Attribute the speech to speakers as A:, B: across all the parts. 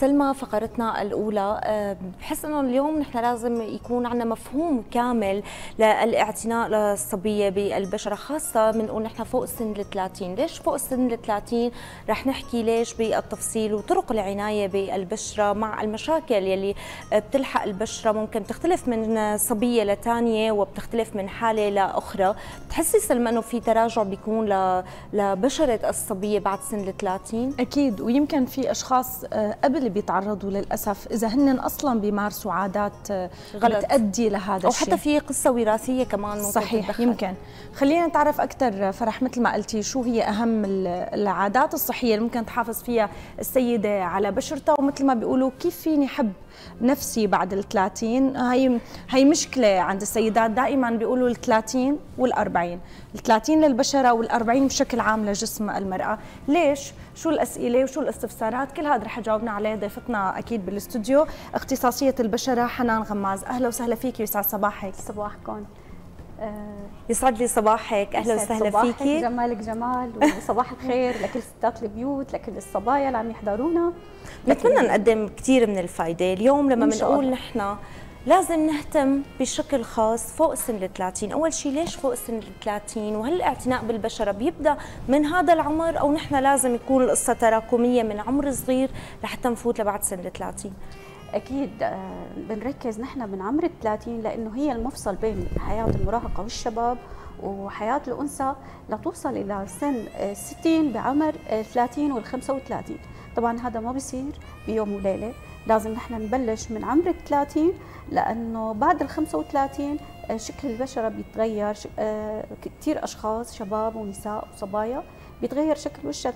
A: سلمى، فقرتنا الأولى بحس أنه اليوم نحن لازم يكون عندنا مفهوم كامل للاعتناء للصبية بالبشرة، خاصة بنقول نحن فوق سن ال30. ليش فوق سن ال30؟ رح نحكي ليش بالتفصيل وطرق العناية بالبشرة مع المشاكل يلي بتلحق البشرة. ممكن تختلف من صبية لتانية وبتختلف من حالة لأخرى. بتحسي سلمى أنه في تراجع بيكون لبشرة الصبية بعد سن ال30؟
B: أكيد، ويمكن في أشخاص قبل بيتعرضوا للأسف إذا هن أصلا بيمارسوا عادات غلط بتأدي لهذا الشيء،
A: أو حتى في قصة وراثية كمان ممكن
B: صحيح
A: تتدخل.
B: يمكن. خلينا نتعرف أكثر فرح، مثل ما قلتي شو هي أهم العادات الصحية اللي ممكن تحافظ فيها السيدة على بشرتها، ومثل ما بيقولوا كيف فيني حب نفسي بعد ال30. هي مشكلة عند السيدات، دائما بيقولوا ال30 وال40، ال30 للبشرة وال40 بشكل عام لجسم المرأة. ليش؟ شو الأسئلة وشو الاستفسارات؟ كل هذا رح تجاوبنا عليه ضيفتنا أكيد بالاستوديو، اختصاصية البشرة حنان غماز. أهلا وسهلا فيكي ويسعد صباحك.
C: صباحكم.
A: يسعد لي صباحك، اهلا وسهلا فيكي.
C: جمالك جمال، وصباح الخير لكل ستات البيوت، لكل الصبايا اللي عم يحضرونا.
A: بتمنى نقدم كثير من الفائده اليوم لما بنقول نحن لازم نهتم بشكل خاص فوق سن ال30. اول شيء ليش فوق سن ال30؟ وهل الاعتناء بالبشره بيبدا من هذا العمر او نحن لازم يكون القصه تراكميه من عمر صغير لحتى نفوت لبعد سن ال30؟
C: أكيد بنركز نحن من عمر ال30 لأنه هي المفصل بين حياة المراهقة والشباب وحياة الأنثى لتوصل إلى سن 60 بعمر 30 وال35. طبعا هذا ما بيصير بيوم وليلة، لازم نحن نبلش من عمر ال30 لأنه بعد ال35 شكل البشرة بيتغير. كثير أشخاص شباب ونساء وصبايا بيتغير شكل وشها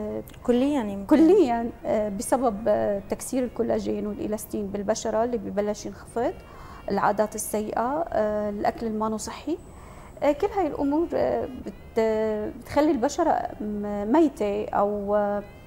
C: كليا بسبب تكسير الكولاجين والإلاستين بالبشرة اللي ببلش ينخفض، العادات السيئة، الأكل المانو صحي. كل هاي الأمور بتخلي البشرة ميتة أو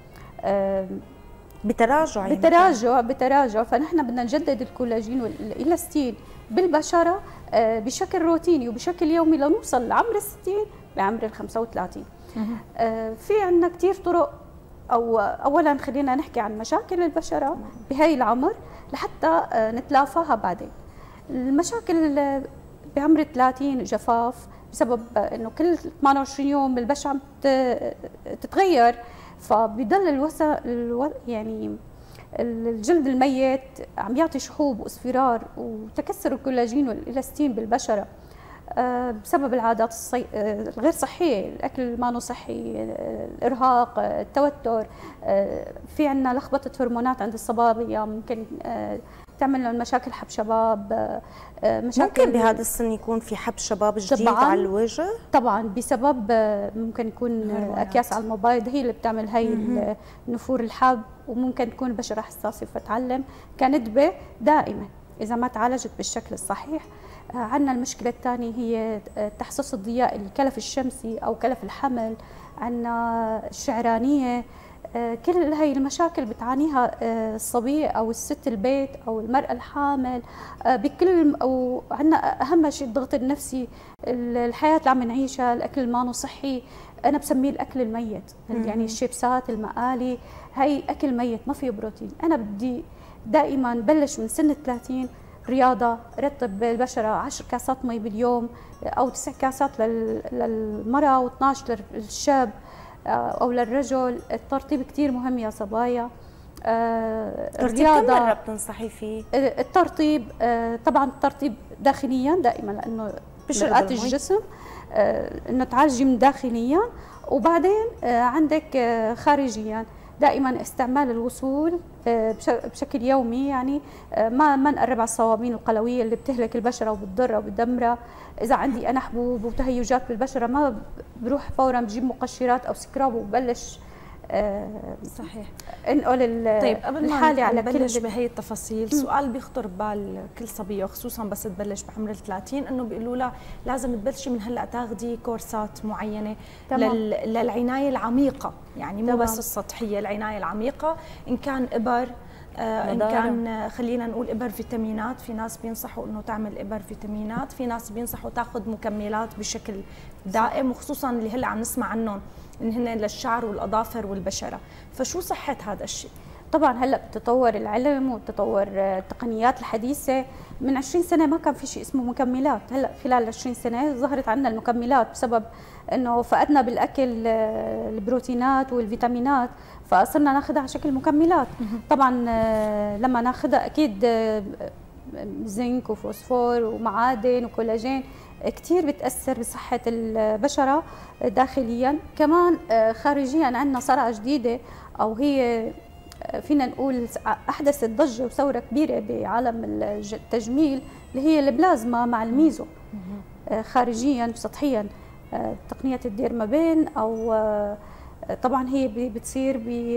C: بتراجع. فنحن بدنا نجدد الكولاجين والإلاستين بالبشرة بشكل روتيني وبشكل يومي لنوصل لعمر ال60 بعمر ال35. في عندنا كثير طرق. اولا خلينا نحكي عن مشاكل البشره بهي العمر لحتى نتلافاها بعدين. المشاكل بعمر 30 جفاف بسبب انه كل 28 يوم البشره عم تتغير، فبيضل يعني الجلد الميت عم يعطي شحوب واصفرار وتكسر الكولاجين والالاستين بالبشره بسبب العادات الغير صحية، الأكل المانو صحي، الإرهاق، التوتر. في عنا لخبطة هرمونات عند الصبابية ممكن تعمل لهم مشاكل حب شباب.
A: ممكن بهذا السن يكون في حب شباب جديد على الوجه؟
C: طبعا بسبب ممكن يكون أكياس على المبايض هي اللي بتعمل هي نفور الحب، وممكن تكون البشرة حساسة فتعلم كندبة دائما إذا ما تعالجت بالشكل الصحيح. عندنا المشكلة الثانية هي تحسس الضياء، الكلف الشمسي أو كلف الحمل. عندنا الشعرانية. كل هاي المشاكل بتعانيها الصبية أو الست البيت أو المرأة الحامل بكل. وعندنا أهم شيء الضغط النفسي، الحياة اللي عم نعيشها، الأكل المانو صحي، أنا بسميه الأكل الميت. يعني الشيبسات، المقالي، هاي أكل ميت ما فيه بروتين. أنا بدي دائما بلش من سن 30 رياضة، رطب البشرة 10 كاسات مي باليوم أو 9 كاسات للمرأة و12 للشاب أو للرجل. الترطيب كتير مهم يا صبايا.
A: الرياضة كم مرة بتنصحي فيه؟
C: الترطيب طبعا الترطيب داخليا دائما لأنه مرآة الجسم، إنه تعالجي من داخليا، وبعدين عندك خارجيا دائما استعمال الوصول بشكل يومي. يعني ما نقرب على الصوامين القلويه اللي بتهلك البشره وبتضرها وبتدمرها. اذا عندي انا حبوب وتهيجات بالبشره ما بروح فورا بجيب مقشرات او سكراب وبلش
B: صحيح
C: انقل
B: طيب قبل ما نبلش بهي التفاصيل، سؤال بيخطر ببال كل صبيه وخصوصا بس تبلش بعمر ال30، انه بيقولوا لها لازم تبلشي من هلا تاخذي كورسات معينه للعنايه العميقه، يعني مو بس السطحيه، العنايه العميقه، ان كان ابر ان كان خلينا نقول ابر فيتامينات. في ناس بينصحوا انه تعمل ابر فيتامينات، في ناس بينصحوا تاخذ مكملات بشكل دائم، وخصوصا اللي هلا عم نسمع عنهم ان هن للشعر والاظافر والبشره. فشو صحه هذا الشيء؟
C: طبعا هلا بتطور العلم وتطور التقنيات الحديثه. من 20 سنه ما كان في شيء اسمه مكملات، هلا خلال 20 سنه ظهرت عنا المكملات بسبب انه فقدنا بالاكل البروتينات والفيتامينات، فصرنا ناخذها على شكل مكملات. طبعا لما ناخذها اكيد زنك وفوسفور ومعادن وكولاجين كثير بتاثر بصحه البشره داخليا. كمان خارجيا عندنا صرعه جديده، او هي فينا نقول احدثت ضجه وثوره كبيره بعالم التجميل، اللي هي البلازما مع الميزو. خارجيا سطحيا تقنيه الديرمابين، او طبعا هي بتصير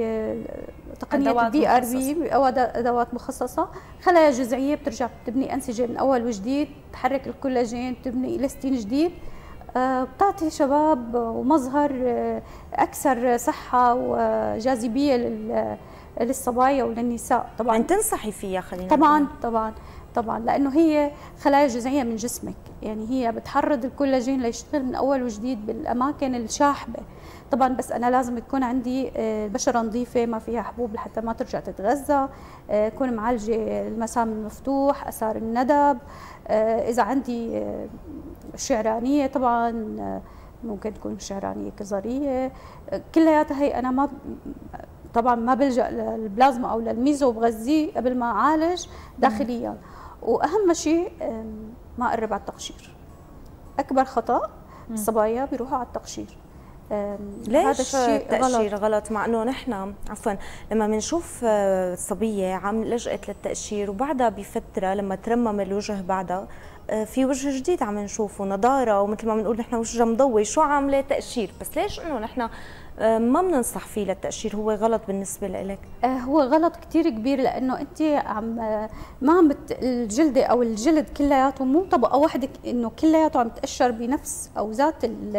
C: بتقنيه الدي ار بي او ادوات مخصصه، خلايا جذعيه بترجع بتبني انسجه من اول وجديد، تحرك الكولاجين، تبني الاستين جديد، بتعطي شباب ومظهر اكثر صحه وجاذبيه للصبايا وللنساء. طبعا
A: تنصحي فيها خلينا
C: طبعا لانه هي خلايا جذعيه من جسمك، يعني هي بتحرض الكولاجين ليشتغل من اول وجديد بالاماكن الشاحبه. طبعا بس انا لازم تكون عندي البشره نظيفه ما فيها حبوب لحتى ما ترجع تتغذى، تكون معالجه المسام المفتوح، اثار الندب، اذا عندي شعرانيه طبعا ممكن تكون شعرانيه كظريه، كلياتها هي انا طبعا ما بلجأ للبلازما او للميزو بغذيه قبل ما اعالج داخليا. واهم شيء ما اقرب على التقشير. اكبر خطا الصبايا بيروحوا على التقشير.
A: ليش هذا الشيء التقشير غلط؟ مع انه نحن عفوا لما بنشوف صبيه عم لجأت للتقشير وبعدها بفتره لما ترمم الوجه بعدها في وجه جديد عم نشوفه نضاره، ومثل ما بنقول نحن وجهها مضوي، شو عامله تقشير. بس ليش انه نحن ما بننصح فيه للتقشير؟ هو غلط بالنسبه لك؟
C: هو غلط كثير كبير، لانه انت ما عم الجلده او الجلد كلياته مو طبقه واحده، انه كلياته عم تقشر بنفس او ذات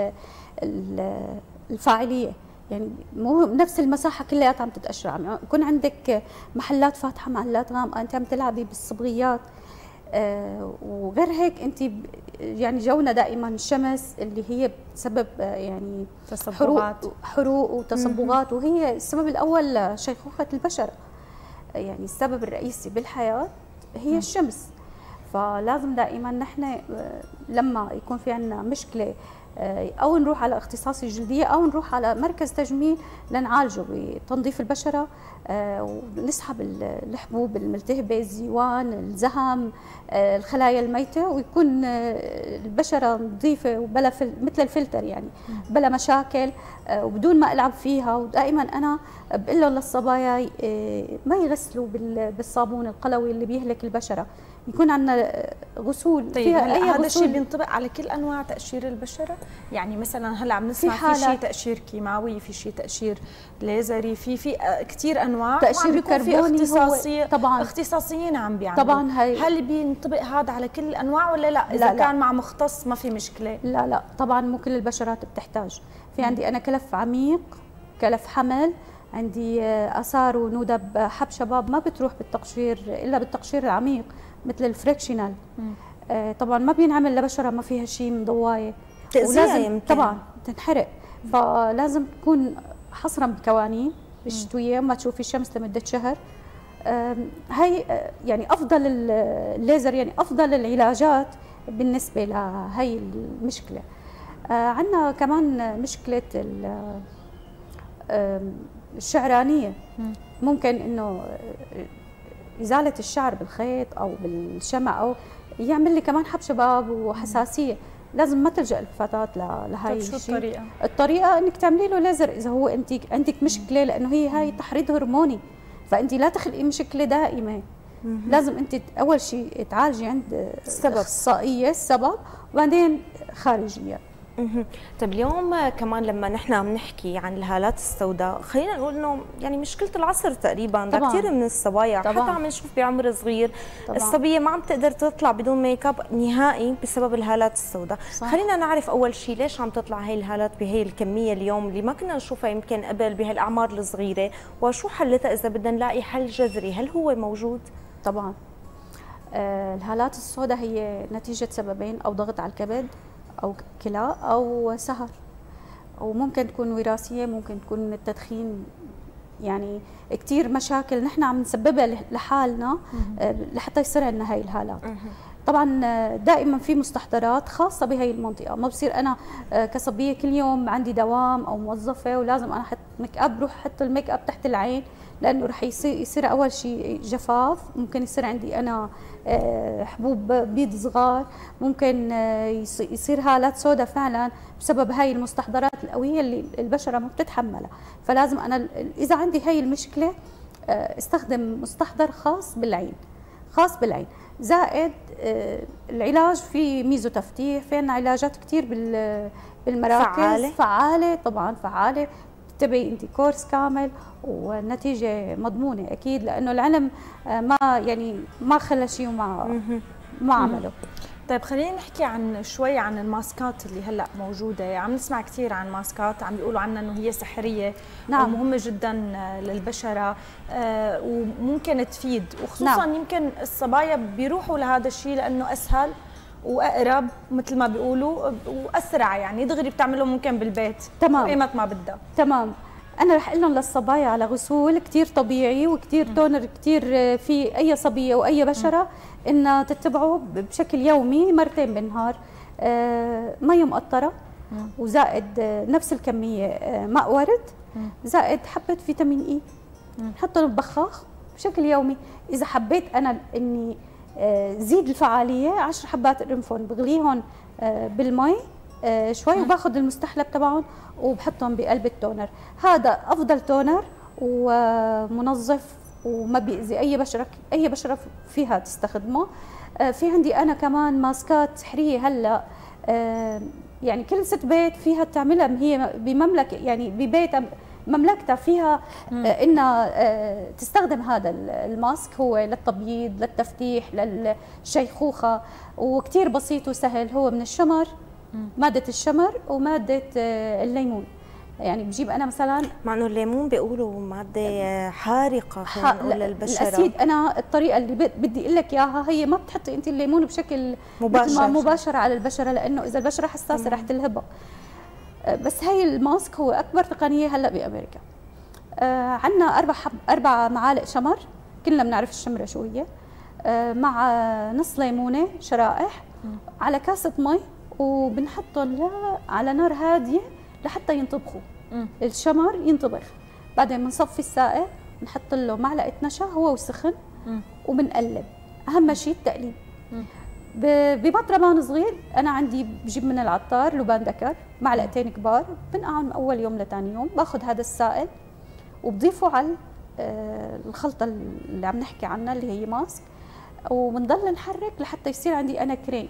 C: الفاعليه، يعني مو نفس المساحه كلياتها عم تتقشر. عم يكون عندك محلات فاتحه محلات غامقه، انت عم تلعبي بالصبغيات. وغير هيك انت يعني جونا دائما الشمس اللي هي بتسبب يعني حروق وتصبغات، وهي السبب الاول شيخوخه البشره. يعني السبب الرئيسي بالحياه هي الشمس. فلازم دائما نحن لما يكون في عندنا مشكله او نروح على اختصاصي الجلديه او نروح على مركز تجميل لنعالجه بتنظيف البشره، ونسحب الحبوب الملتهبه، الزيوان، الزهم، الخلايا الميته، ويكون البشره نظيفه وبلا مثل الفلتر، يعني بلا مشاكل وبدون ما العب فيها. ودائما انا بقول لهم للصبايا ما يغسلوا بالصابون القلوي اللي بيهلك البشره، يكون عندنا غسول.
B: طيب هذا الشيء بينطبق على كل انواع تقشير البشره؟ يعني مثلا هلا عم نسمع في شيء تقشير كيماوي، في شيء تقشير ليزري، في كثير انواع،
C: تقشير كربوني
B: اختصاصي
C: طبعا
B: اختصاصيين عم بيعملوا.
C: طبعا
B: هل بينطبق هذا على كل الانواع ولا لا؟ اذا لا كان مع مختص ما في مشكله؟
C: لا طبعا مو كل البشرات بتحتاج. في عندي انا كلف عميق، كلف حمل، عندي اثار ونودب حب شباب ما بتروح بالتقشير الا بالتقشير العميق مثل الفريكشنال. طبعا ما بينعمل لبشره ما فيها شيء من ضوايه، ولازم طبعا تنحرق. فلازم تكون حصرا بكوانين بالشتويه ما تشوفي الشمس لمده شهر. هي يعني افضل الليزر، يعني افضل العلاجات بالنسبه لهي المشكله. عندنا كمان مشكله الشعرانيه. ممكن انه ازاله الشعر بالخيط او بالشمع او يعمل لي كمان حب شباب وحساسيه. لازم ما تلجأ الفتاة لهي
B: الشيء. شو الطريقه؟
C: الطريقه انك تعملي له ليزر اذا هو انت عندك مشكله، لانه هي تحريض هرموني، فانت لا تخلقي مشكله دائمه. لازم انت اول شيء تعالجي عند اخصائيه السبب، وبعدين خارجيا.
A: طيب اليوم كمان لما نحن بنحكي عن الهالات السوداء، خلينا نقول انه يعني مشكله العصر تقريبا لكثير من الصبايا، حتى عم نشوف بعمر صغير الصبيه ما عم تقدر تطلع بدون ميك اب نهائي بسبب الهالات السوداء. خلينا نعرف اول شيء ليش عم تطلع هي الهالات بهي الكميه اليوم اللي ما كنا نشوفها يمكن قبل بهالاعمار الصغيره، وشو حلتها اذا بدنا نلاقي حل جذري؟ هل هو موجود؟
C: طبعا الهالات السوداء هي نتيجه سببين، او ضغط على الكبد أو كلى أو سهر، وممكن تكون وراثية، ممكن تكون التدخين يعني كثير مشاكل نحن عم نسببها لحالنا لحتى يصير عندنا هاي الهالات. طبعا دائما في مستحضرات خاصه بهي المنطقه، ما بصير انا كصبيه كل يوم عندي دوام او موظفه ولازم انا احط ميك اب، روح احط الميك اب تحت العين، لانه رح يصير اول شيء جفاف، ممكن يصير عندي انا حبوب بيض صغار، ممكن يصير هالات سوداء فعلا بسبب هاي المستحضرات القويه اللي البشره ما بتتحملها. فلازم انا اذا عندي هاي المشكله استخدم مستحضر خاص بالعين، خاص بالعين. زائد العلاج في ميزو تفتيح، في عندنا علاجات كثير بالمراكز فعاله طبعا، فعاله. تتبعي انت كورس كامل والنتيجه مضمونه اكيد، لانه العلم ما خلى شيء وما عمله.
B: طيب خلينا نحكي شوي عن الماسكات اللي هلا موجوده، عم نسمع كثير عن ماسكات عم بيقولوا عنها انه هي سحريه. نعم. ومهمه جدا للبشره وممكن تفيد، وخصوصا نعم. يمكن الصبايا بيروحوا لهذا الشيء لانه اسهل واقرب مثل ما بيقولوا واسرع، يعني دغري بتعمله ممكن بالبيت
C: تمام
B: ايمت ما بدها.
C: تمام. انا رح اقول لهم للصبايا على غسول كثير طبيعي وكثير تونر كثير في اي صبيه واي بشره انها تتبعه بشكل يومي مرتين بالنهار، مي مقطره وزائد نفس الكميه ماء ورد زائد حبه فيتامين اي، نحطهم ببخاخ بشكل يومي. اذا حبيت انا اني زيد الفعاليه 10 حبات قرنفل بغليهم بالمي شوي وباخذ المستحلب تبعهم وبحطهم بقلب التونر. هذا افضل تونر ومنظف وما بيأذي اي بشره فيها تستخدمه. في عندي انا كمان ماسكات سحريه هلا، يعني كل ست بيت فيها تعملها هي بمملكه، يعني ببيتها مملكتها فيها انها تستخدم هذا الماسك، هو للتبييض للتفتيح للشيخوخه، وكثير بسيط وسهل. هو من الشمر، ماده الشمر وماده الليمون. يعني بجيب انا مثلا،
A: مع انه الليمون بيقولوا ماده حارقه خلينا نقول للبشره.
C: الاسيد انا الطريقه اللي بدي اقول لك اياها هي ما بتحطي انت الليمون بشكل مباشر على البشره، لانه اذا البشره حساسه رح تلهبها. بس هي الماسك هو اكبر تقنيه هلا بامريكا. عندنا 4 معالق شمر، كلنا بنعرف الشمره شو هي، مع نص ليمونه شرائح على كاسه مي، وبنحطهم على نار هاديه لحتى ينطبخوا. الشمر ينطبخ، بعدين بنصفي السائل، بنحط له معلقه نشا هو وسخن وبنقلب. اهم شيء التقليب. ببطرمان صغير انا عندي بجيب من العطار لبان دكر معلقتين كبار، بنقعهم من اول يوم لثاني يوم، باخذ هذا السائل وبضيفه على الخلطه اللي عم نحكي عنها اللي هي ماسك، وبنضل نحرك لحتى يصير عندي انا كريم.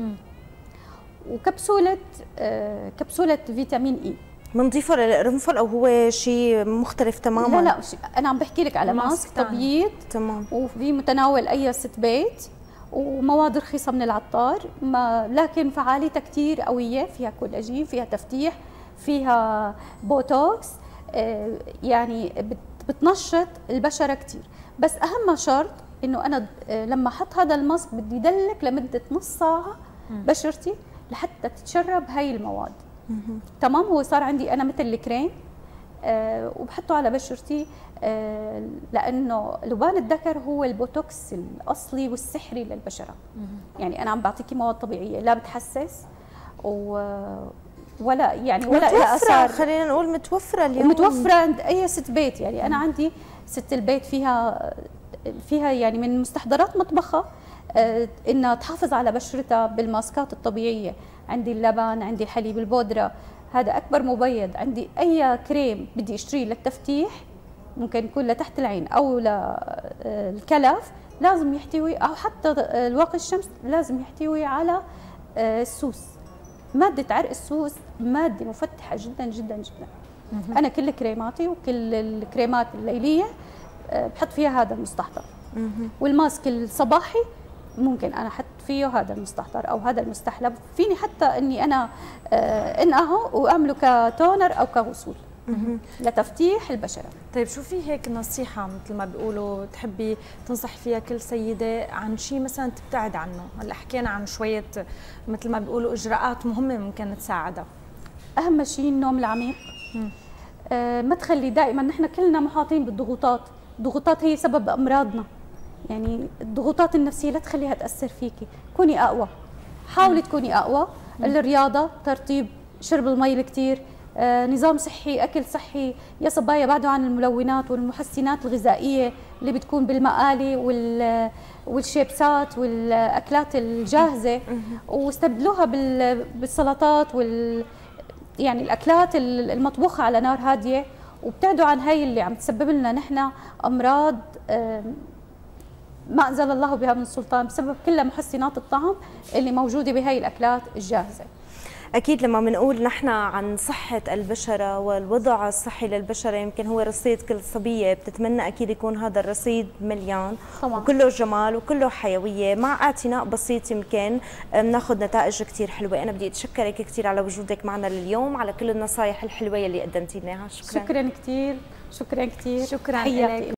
C: وكبسوله كبسوله فيتامين اي
A: بنضيفه للقرنفل او هو شيء مختلف تماما؟
C: لا انا عم بحكي لك على ماسك تبييض
A: تمام،
C: وفي متناول اي ست بيت، ومواد رخيصه من العطار، لكن فعاليتها كثير قويه، فيها كولاجين، فيها تفتيح، فيها بوتوكس، يعني بتنشط البشره كثير. بس اهم شرط انه انا لما احط هذا الماسك بدي يدلك لمده نص ساعه بشرتي لحتى تتشرب هاي المواد. تمام. هو صار عندي انا مثل الكريم، وبحطه على بشرتي، لانه لبان الذكر هو البوتوكس الاصلي والسحري للبشره. يعني انا عم بعطيكي مواد طبيعيه لا بتحسس ولا يعني ولا لها اثار،
A: خلينا نقول متوفره اليوم،
C: ومتوفره عند اي ست بيت. يعني انا عندي ست البيت فيها يعني من مستحضرات مطبخها انها تحافظ على بشرتها بالماسكات الطبيعيه. عندي اللبن، عندي الحليب البودره، هذا اكبر مبيض. عندي اي كريم بدي اشتريه للتفتيح، ممكن يكون لتحت العين او للكلف، لازم يحتوي، او حتى الواقي الشمس لازم يحتوي على السوس. ماده عرق السوس ماده مفتحه جدا جدا جدا. انا كل كريماتي وكل الكريمات الليليه بحط فيها هذا المستحضر. والماسك الصباحي ممكن انا احط فيه هذا المستحضر او هذا المستحلب، فيني حتى اني انا انقعه واعمله كتونر او كغسول لتفتيح البشره.
B: طيب شو في هيك نصيحه مثل ما بيقولوا تحبي تنصحي فيها كل سيده عن شيء مثلا تبتعد عنه؟ هلا حكينا عن شويه مثل ما بيقولوا اجراءات مهمه ممكن تساعدها.
C: اهم شيء النوم العميق، ما تخلي دائما، نحن كلنا محاطين بالضغوطات، الضغوطات هي سبب امراضنا. يعني الضغوطات النفسيه لا تخليها تاثر فيكي، كوني اقوى، حاولي تكوني اقوى. الرياضه، ترطيب، شرب المي الكثير، نظام صحي، اكل صحي، يا صبايا بعدوا عن الملونات والمحسنات الغذائيه اللي بتكون بالمقالي والشيبسات والاكلات الجاهزه، واستبدلوها بالسلطات يعني الاكلات المطبوخه على نار هاديه، وابتعدوا عن هاي اللي عم تسبب لنا نحن امراض ما انزل الله بها من سلطان، بسبب كلها محسنات الطعم اللي موجوده بهاي الاكلات الجاهزه.
A: أكيد لما بنقول نحن عن صحة البشرة والوضع الصحي للبشرة، يمكن هو رصيد كل صبية بتتمنى أكيد يكون هذا الرصيد مليان طبعا، وكله جمال وكله حيوية. مع اعتناء بسيط يمكن بناخذ نتائج كثير حلوة. أنا بدي أتشكرك كثير على وجودك معنا لليوم، على كل النصائح الحلوة اللي قدمتي لنا.
C: شكرا كثير، شكرا كثير،
B: شكرا لك.